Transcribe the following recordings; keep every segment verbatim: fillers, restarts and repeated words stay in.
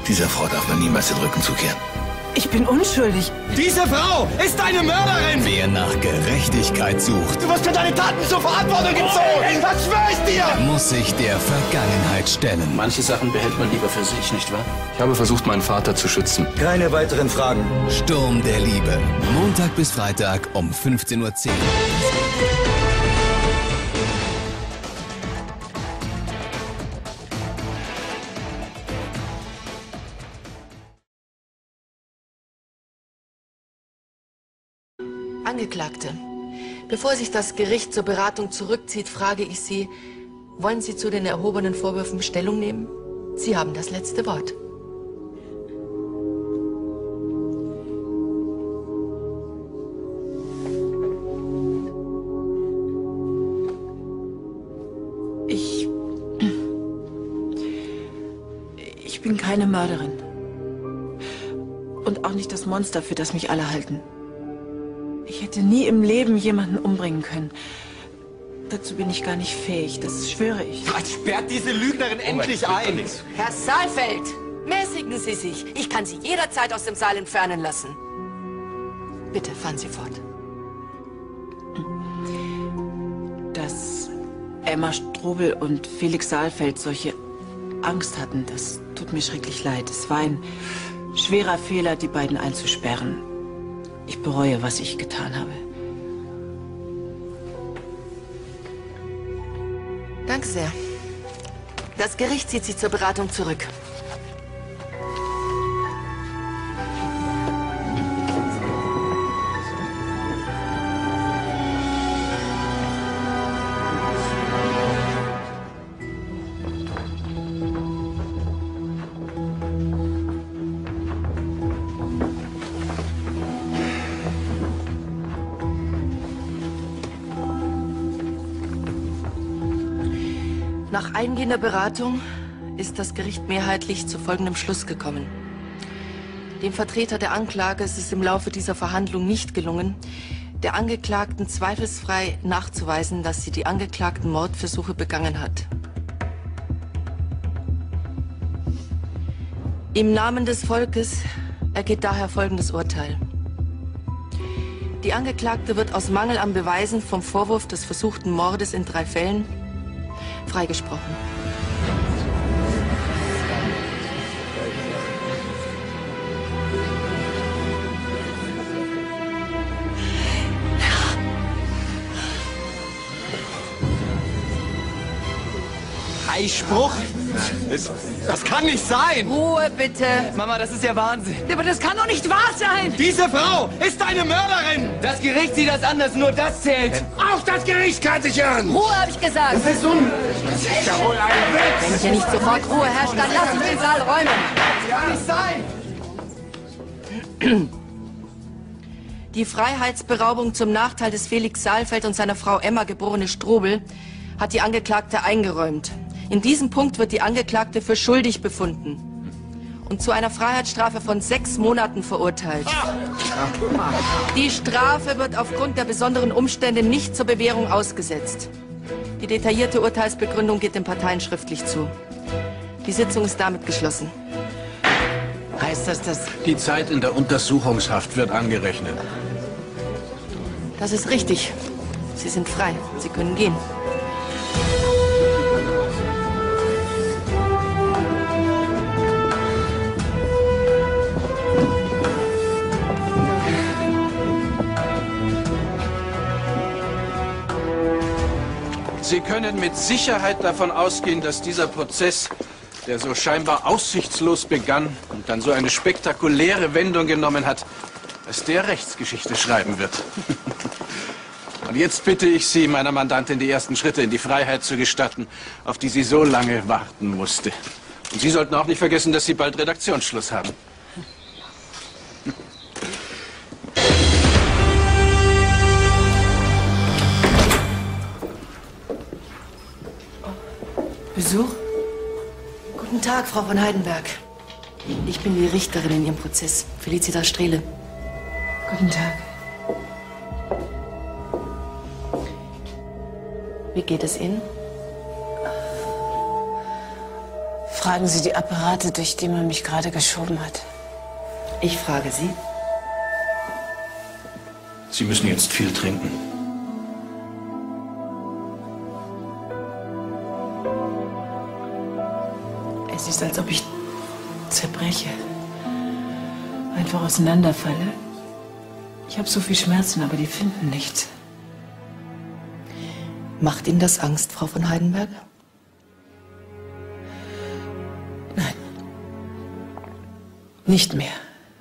Dieser Frau darf man niemals den Rücken zukehren. Ich bin unschuldig. Diese Frau ist eine Mörderin! Wer nach Gerechtigkeit sucht, Du wirst für deine Taten zur Verantwortung gezogen! Das schwör ich dir! muss sich der Vergangenheit stellen. Manche Sachen behält man lieber für sich, nicht wahr? Ich habe versucht, meinen Vater zu schützen. Keine weiteren Fragen. Sturm der Liebe. Montag bis Freitag um fünfzehn Uhr zehn. Angeklagte, bevor sich das Gericht zur Beratung zurückzieht, frage ich Sie, wollen Sie zu den erhobenen Vorwürfen Stellung nehmen? Sie haben das letzte Wort. Ich... Ich bin keine Mörderin. Und auch nicht das Monster, für das mich alle halten. Ich hätte nie im Leben jemanden umbringen können. Dazu bin ich gar nicht fähig, das schwöre ich. Sperrt diese Lügnerin endlich ein! Herr Saalfeld, mäßigen Sie sich. Ich kann Sie jederzeit aus dem Saal entfernen lassen. Bitte, fahren Sie fort. Dass Emma Strobel und Felix Saalfeld solche Angst hatten, das tut mir schrecklich leid. Es war ein schwerer Fehler, die beiden einzusperren. Ich bereue, was ich getan habe. Danke sehr. Das Gericht zieht sich zur Beratung zurück. Nach eingehender Beratung ist das Gericht mehrheitlich zu folgendem Schluss gekommen. Dem Vertreter der Anklage ist es im Laufe dieser Verhandlung nicht gelungen, der Angeklagten zweifelsfrei nachzuweisen, dass sie die angeklagten Mordversuche begangen hat. Im Namen des Volkes ergeht daher folgendes Urteil. Die Angeklagte wird aus Mangel an Beweisen vom Vorwurf des versuchten Mordes in drei Fällen freigesprochen. Freispruch? Das, das kann nicht sein! Ruhe bitte! Mama, das ist ja Wahnsinn. Aber das kann doch nicht wahr sein! Diese Frau ist eine Mörderin! Das Gericht sieht das anders, nur das zählt. Auch das Gericht kann sich irren! Ruhe, habe ich gesagt! Das ist un... Das ist ja wohl ein Witz! Wenn hier nicht sofort Ruhe herrscht, dann lass ich den Saal räumen! Das kann nicht sein! Die Freiheitsberaubung zum Nachteil des Felix Saalfeld und seiner Frau Emma, geborene Strobel, hat die Angeklagte eingeräumt. In diesem Punkt wird die Angeklagte für schuldig befunden und zu einer Freiheitsstrafe von sechs Monaten verurteilt. Die Strafe wird aufgrund der besonderen Umstände nicht zur Bewährung ausgesetzt. Die detaillierte Urteilsbegründung geht den Parteien schriftlich zu. Die Sitzung ist damit geschlossen. Heißt das, dass... Die Zeit in der Untersuchungshaft wird angerechnet. Das ist richtig. Sie sind frei. Sie können gehen. Sie können mit Sicherheit davon ausgehen, dass dieser Prozess, der so scheinbar aussichtslos begann und dann so eine spektakuläre Wendung genommen hat, dass der Rechtsgeschichte schreiben wird. Und jetzt bitte ich Sie, meiner Mandantin die ersten Schritte in die Freiheit zu gestatten, auf die sie so lange warten musste. Und Sie sollten auch nicht vergessen, dass Sie bald Redaktionsschluss haben. Besuch? Guten Tag, Frau von Heidenberg. Ich bin die Richterin in Ihrem Prozess, Felicitas Strehle. Guten Tag. Wie geht es Ihnen? Fragen Sie die Apparate, durch die man mich gerade geschoben hat. Ich frage Sie. Sie müssen jetzt viel trinken. Es ist, als ob ich zerbreche. Einfach auseinanderfalle. Ich habe so viel Schmerzen, aber die finden nichts. Macht Ihnen das Angst, Frau von Heidenberg? Nein. Nicht mehr.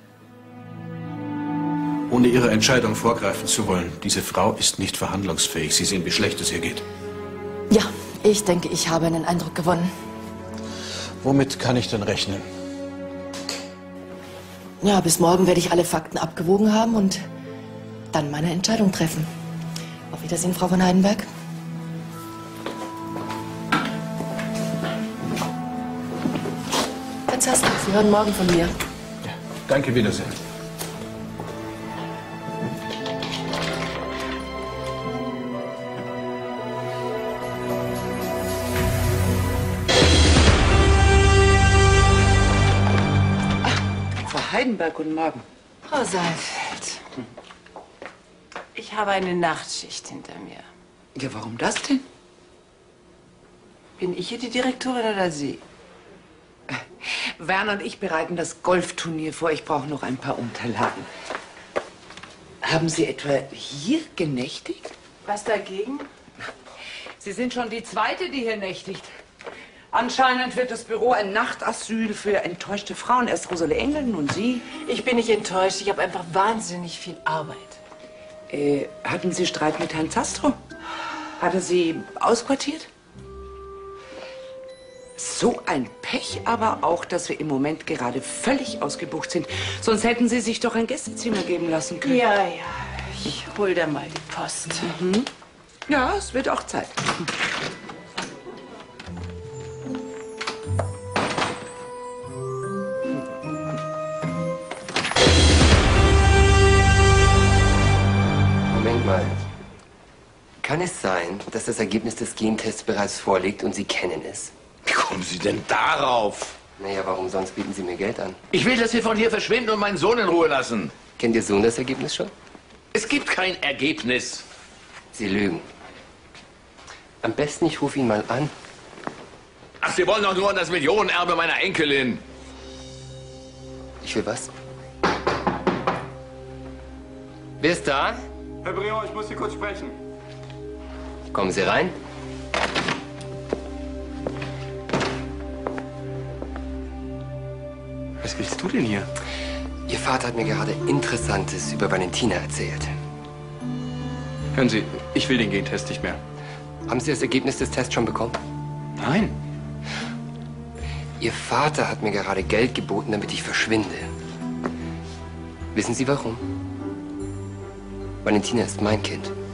Ohne Ihre Entscheidung vorgreifen zu wollen, diese Frau ist nicht verhandlungsfähig. Sie sehen, wie schlecht es ihr geht. Ja, ich denke, ich habe einen Eindruck gewonnen. Womit kann ich denn rechnen? Ja, bis morgen werde ich alle Fakten abgewogen haben und dann meine Entscheidung treffen. Auf Wiedersehen, Frau von Heidenberg. Herr Zaster, Sie hören morgen von mir. Ja, danke, Wiedersehen. Heidenberg, guten Morgen. Frau Saalfeld, ich habe eine Nachtschicht hinter mir. Ja, warum das denn? Bin ich hier die Direktorin oder Sie? Werner und ich bereiten das Golfturnier vor. Ich brauche noch ein paar Unterlagen. Haben Sie etwa hier genächtigt? Was dagegen? Sie sind schon die Zweite, die hier nächtigt. Anscheinend wird das Büro ein Nachtasyl für enttäuschte Frauen. Erst Rosale Engel, nun Sie. Ich bin nicht enttäuscht. Ich habe einfach wahnsinnig viel Arbeit. Äh, hatten Sie Streit mit Herrn Zastro? Hat er Sie ausquartiert? So ein Pech aber auch, dass wir im Moment gerade völlig ausgebucht sind. Sonst hätten Sie sich doch ein Gästezimmer geben lassen können. Ja, ja. Ich hol da mal die Post. Mhm. Ja, es wird auch Zeit. Moment mal. Kann es sein, dass das Ergebnis des Gentests bereits vorliegt und Sie kennen es? Wie kommen Sie denn darauf? Naja, warum sonst bieten Sie mir Geld an? Ich will, dass Sie von hier verschwinden und meinen Sohn in Ruhe lassen. Kennt Ihr Sohn das Ergebnis schon? Es gibt kein Ergebnis. Sie lügen. Am besten, ich rufe ihn mal an. Ach, Sie wollen doch nur an das Millionenerbe meiner Enkelin. Ich will was? Wer ist da? Herr Briand, ich muss Sie kurz sprechen. Kommen Sie rein. Was willst du denn hier? Ihr Vater hat mir gerade Interessantes über Valentina erzählt. Hören Sie, ich will den Gentest nicht mehr. Haben Sie das Ergebnis des Tests schon bekommen? Nein. Ihr Vater hat mir gerade Geld geboten, damit ich verschwinde. Wissen Sie warum? Valentina ist mein Kind.